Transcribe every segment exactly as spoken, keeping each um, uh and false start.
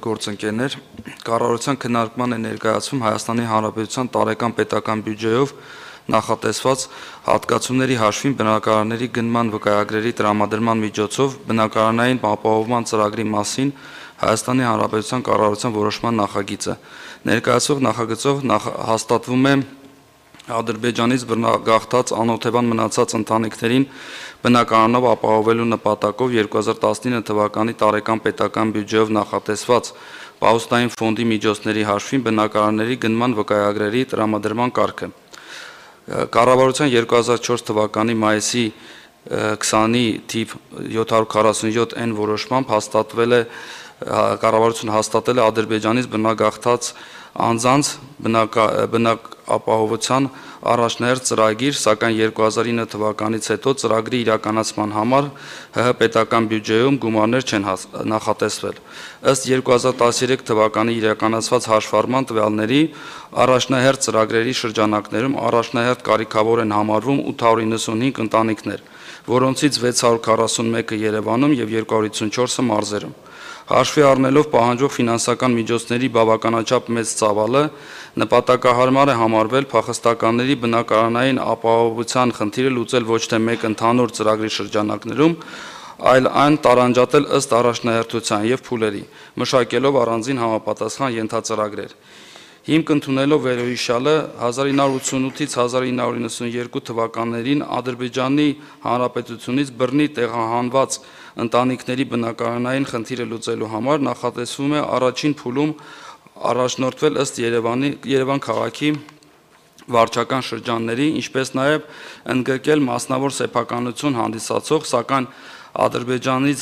գործընկերներ, կառավարության քննարկման է ներկայացվում Հայաստանի Հանրապետության տարեկան պետական բյուջեով նախատեսված հատկացումների հաշվին բնակարանների գնման վկայագրերի տրամադրման միջոցով բնակարանային ապահովման ծրագրի մասին Հայաստանի Հանրապետության կառավարության որոշման նախագիծը։ Ներկայացվող նախագծով հաստատվում է Ադրբեջանից բռնագաղթած անօթևան մնացած ընտանիքներին բնակարանով ապահովելու նպատակով երկու հազար տասնինը թվականի տարեկան պետական բյուջեով նախատեսված պահուստային ֆոնդի միջոցների հաշվին բնակարանների գնման վկայագրերի տրամադրման կարգը։ Կառավարության երկու հազար չորս թվականի մայիսի քսանի թիվ յոթ հարյուր քառասունյոթ N որոշմամբ հաստատվել է կառավարությունը հաստատել է Ադրբեջանից բռնագաղթած անձանց բնակապահովության առաջնահերթ ծրագիր, սակայն երկու հազար ինը թվականից հետո ծրագրի իրականացման համար ՀՀ պետական բյուջեում գումարներ չեն նախատեսվել։ Ըստ երկու հազար տասներեք թվականի իրականացված հաշվառման տվյալների առաջնահերթ ծրագրերի շրջանակներում առաջնահերթ կարիքավոր են համարվում ութ հարյուր իննսունհինգ ընտանիքներ, որոնցից վեց հարյուր քառասունմեկը Երևանում և երկու հարյուր հիսունչորսը մարզերում։ Հաշվի առնելով պահանջող ֆինանսական միջոցների բավականաչափ մեծ ծավալը, նպատակահարմար է համարվել փախստականների բնակարանային ապահովության խնդիրը լուծել ոչ թե մեկ ընդհանուր ծրագրի շրջանակներում, այլ այն տարանջատել ըստ առաջնահերթության և փուլերի, մշակելով առանձին համապատասխան ենթածրագրեր։ Հիմք ընդունելով վերոհիշյալը հազար ինը հարյուր ութսունութից հազար ինը հարյուր իննսունյոթ թվականներին Ադրբեջանի Հանրապետությունից բռնի տեղահանված ընտանիքների բնակարանային խնդիրը լուծելու համար նախատեսվում է առաջին փուլում առաջնորդվել ըստ Երևան քաղաքի վարչական շրջանների, ինչպես նաև ընդգրկել մասնավոր սեփականություն հանդիսացող, սակայն Ադրբեջանից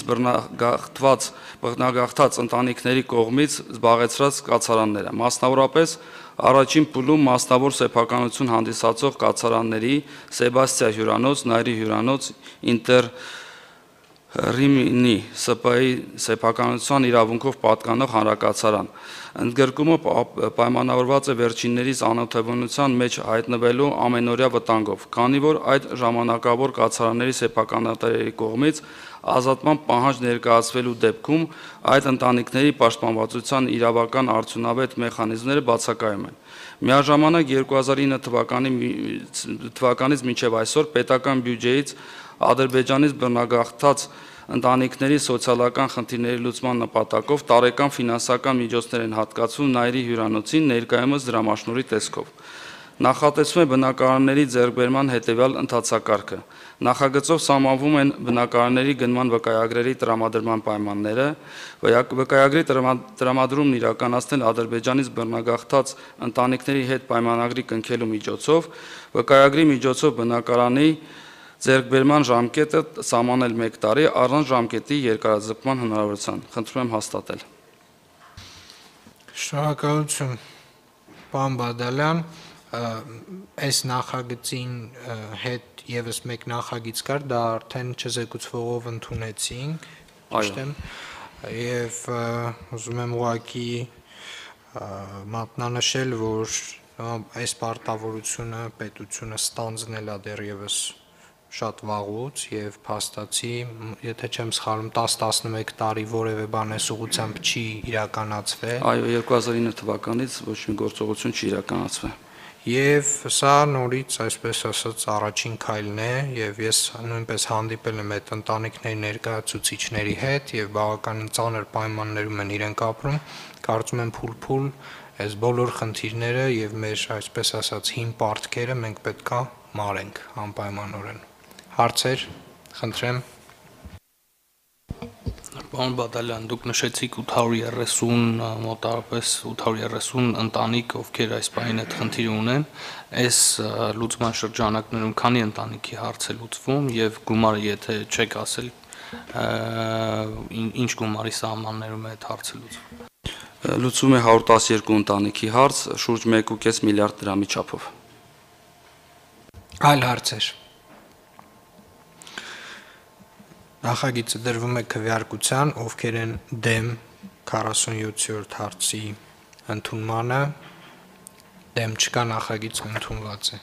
բռնագաղթած ընտանիքների կողմից զբաղեցրած կացարանները, մասնավորապես առաջին փուլում մասնավոր սեփականություն հանդիսացող կացարանների Սեբաստիա հյուրանոց, Նայիրի հյուրանոց, Ինտեր-Ռիմինի Սը Պ-ի սեփականության իրավունքով պատկանող հանրակացարան։ Ընդգրկումը պայմանավորված է վերջիններիս անօթևանության մեջ հայտնվելու ամենօրյա վտանգով, քանի որ այդ ժամանակավոր կացարանների սեփականատերերի կողմից ազատման պահանջ ներկայացվելու դեպքում այդ ընտանիքների պաշտպանվածության իրավական արդյունավետ մեխանիզմները բացակայում են։ Միաժամանակ երկու հազար ինը թվականից մինչև այսօր պետական բյուջեից Ադրբեջանից բռնագաղթած ընտանիքների սոցիալական խնդիրների լուծման նպատակով տարեկան ֆինանսական միջոցներ են հատկացվում Նայիրի հյուրանոցին ներկայումս դրամաշնորհի տեսքով։ Նախատեսվում է բնակարանների ձեռքբերման հետևյալ ընթացակարգը։ Նախագծով սահմանվում են բնակարանների գնման վկայագրերի տրամադրման պայմանները, վկայագրի տրամադրումն իրականացնել Ադրբեջանից բռնագաղթած ընտանիքների հետ պայմանագրի կնքելու միջոցով, վկայագրի միջոցով բնակարանի ձեռքբերման ժամկետը սահմանել մեկ տարի առանց ժամկետի երկարաձգման հնարավորության։ Խնդրում եմ հաստատել։ Շնորհակալություն, պարոն Բադալյան, այս նախագծին հետ ևս մեկ նախագիծ կար, դա արդեն չզեկուցվողով ընդունեցինք, ճիշտ եմ, և ուզում եմ ուղղակի մատնանշել, որ այս պարտավորությունը պետությունը ստանձնել է դեռևս շատ վաղուց և փաստացի, եթե չեմ սխալվում, տասը տասնմեկ տարի որևէ բան այս ուղղությամբ չի իրականացվել։ Այո, երկու հազար ինը թվականից ոչ մի գործողություն չի իրականացվել։ Եվ սա նորից, այսպես ասած, առաջին քայլն է, և ես նույնպես հանդիպել եմ այդ ընտանիքների ներկայացուցիչների հետ և բավականին ծանր պայմաններում են իրենք ապրում, կարծում եմ փուլ-փուլ այս բոլոր խնդիրները և մեր, այսպես ասած, հին պարտքերը մենք պետք է մարենք անպայմանորեն։ Հարցեր, խնդրեմ։ Պարոն Բադալյան, դուք նշեցիք ութ հարյուր երեսուն, մոտավորապես ութ հարյուր երեսուն ընտանիք, ովքեր այս պահին այդ խնդիրը ունեն, այս լուծման շրջանակներում քանի ընտանիքի հարց է լուծվում և գումարը, եթե չեք ասել, ինչ գումարի սահմաններում է այդ հարցը լուծվում։ Լուծվում է հարյուր տասներկու ընտանիքի հարց, շուրջ մեկ ու կես միլիարդ դրամի չափով։ Այլ հարցեր։ Նախագիծը դրվում է քվեարկության, ովքեր են դեմ քառասունյոթերորդ հարցի ընդունմանը, դեմ չկա, նախագիծը ընդունված է։